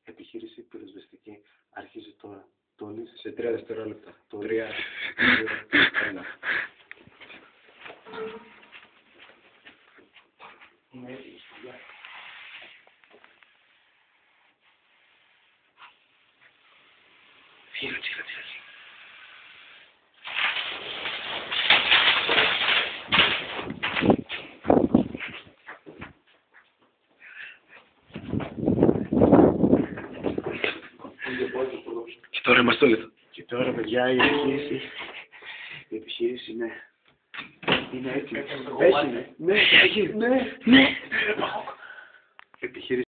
Επιχείρηση πυροσβεστική αρχίζει τώρα. Τόλης Σε 3 δευτερόλεπτα. 3, 2, 1. Είναι έτοιμη σπουδιά. Φύγε, τσίχα. Και τώρα είμαστε όλοι. Και τώρα, παιδιά, η επιχείρηση είναι έτοιμη. Έχει, ναι. Ναι. Ναι. Επιχείρηση.